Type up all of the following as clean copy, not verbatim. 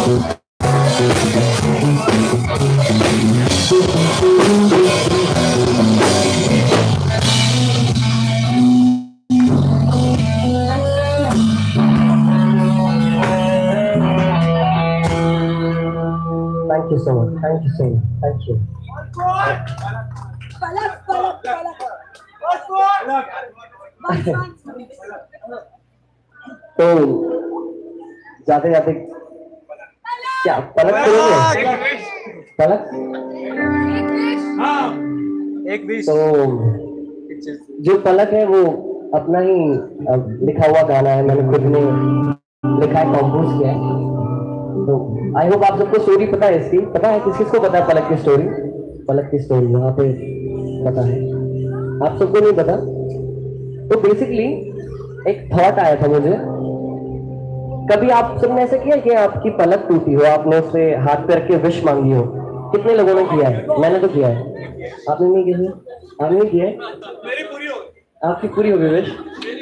Thank you so much. Thank you so much. Thank you. तो जाते जाते क्या पलक करोगे? पलक एक विश। तो जो पलक है वो अपना ही लिखा हुआ गाना है, मैंने खुद ने लिखा है, कंपोज किया है। तो आई होप आप सबको स्टोरी पता है इसकी। पता है किसको पता है पलक की स्टोरी? पलक की स्टोरी यहाँ पे पता है, आप सबको नहीं पता? तो बेसिकली एक थॉट आया था मुझे। कभी आप सबने ऐसा किया कि आपकी पलक टूटी हो, आपने उससे हाथ पे रख के विश मांगी हो? कितने लोगों ने किया है? मैंने तो किया है। आपने नहीं किया? आपने किया है? मेरी पूरी हो गई। आपकी पूरी हो गई विश?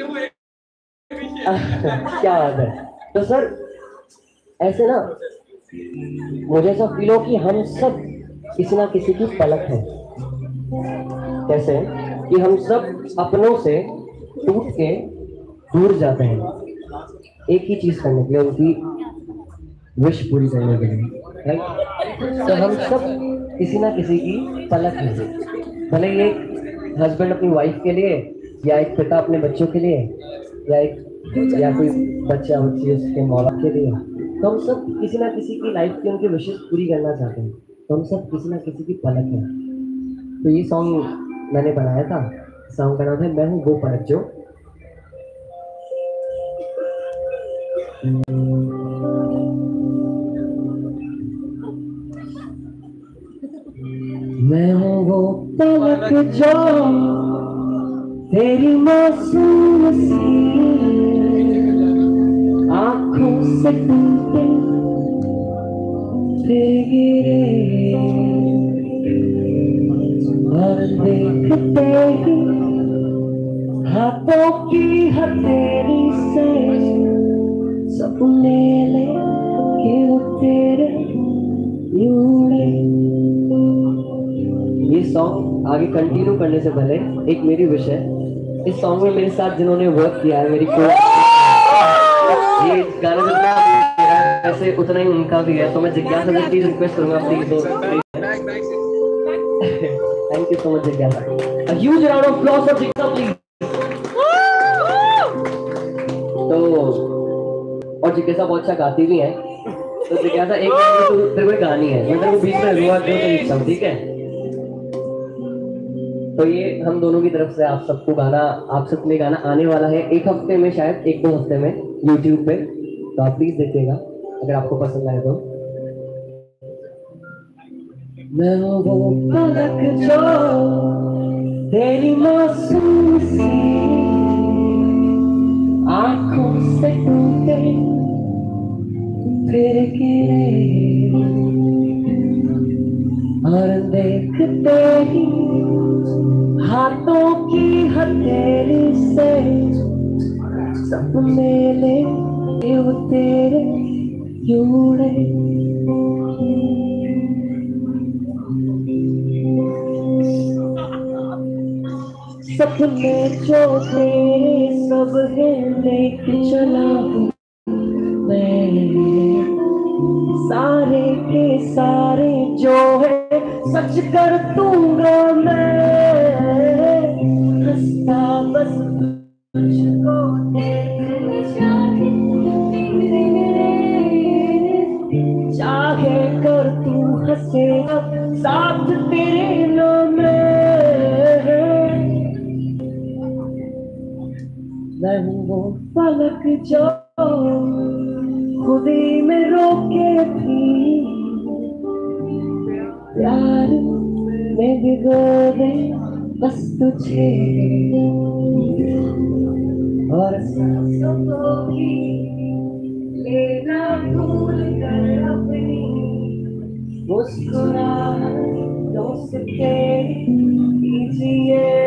क्या बात है। तो सर ऐसे ना मुझे ऐसा फील हो कि हम सब किसी ना किसी की पलक है। कैसे कि हम सब अपनों से टूट के दूर जाते हैं एक ही चीज करने के लिए, उनकी विश पूरी करने के लिए, राइट? तो हम सब किसी ना किसी की पलक है। भले ये एक हस्बैंड अपनी वाइफ के लिए, या एक पिता अपने बच्चों के लिए, या कोई बच्चा बच्ची उसके माँ बाप के लिए। तो हम सब किसी ना किसी की लाइफ की उनकी विशेष पूरी करना चाहते हैं। तो हम सब किसी ना किसी की पलक है। तो ये सॉन्ग मैंने बनाया था, सॉन्ग का नाम है मैं हूँ वो पलक जो। मैं हूँ वो पलक जो तेरी मासूम सी आँखों से टूटे फिर गिरे, और देखते ही हाथों की हथेली से सपने लेके वो तेरे उड़े। ये सॉन्ग आगे कंटिन्यू करने से पहले एक मेरी विश है। इस सॉन्ग में मेरे साथ जिन्होंने वर्क किया है, मेरी को ये गाना जितना मेरा है वैसे उतना ही उनका भी है। तो मैं जिज्ञासा से प्लीज रिक्वेस्ट करूंगा please. Thank you so much जिज्ञासा। A huge round of applause for जिज्ञासा प्लीज। तो और जिज्ञासा बहुत अच्छा गाती भी है। तो जिज्ञासा एक तो तेरे को गानी है, मैं तेरे को बीच में रुआ दो तो लिखता हूँ, ठीक है? तो ये हम दोनों की तरफ से आप सबको गाना, आप सबके लिए गाना आने वाला है एक हफ्ते में, शायद एक दो हफ्ते में YouTube पे। तो आप प्लीज देखिएगा अगर आपको पसंद आए तो। मैं हूँ वो पलक जो तेरी मासूम सी आँखों से टूटे फिर गिरे, और देखते ही हाथों की हथेली से सपने लेके वो तेरे उड़े। सपने जो तेरे सब है लेके चला हूँ मैं, सारे के सारे जो है सच कर दूंगा मैं। हंसता बस तुझको चाहे कर तू हंसे साथ तेरे नाम मैं हूँ वो पलक जो खुद ही में रोके थी प्यार में भिगो दे बस तुझे, और सांसों को भी लेना भूल कर अपनी मुस्कुराहटों से तेरी कीजिए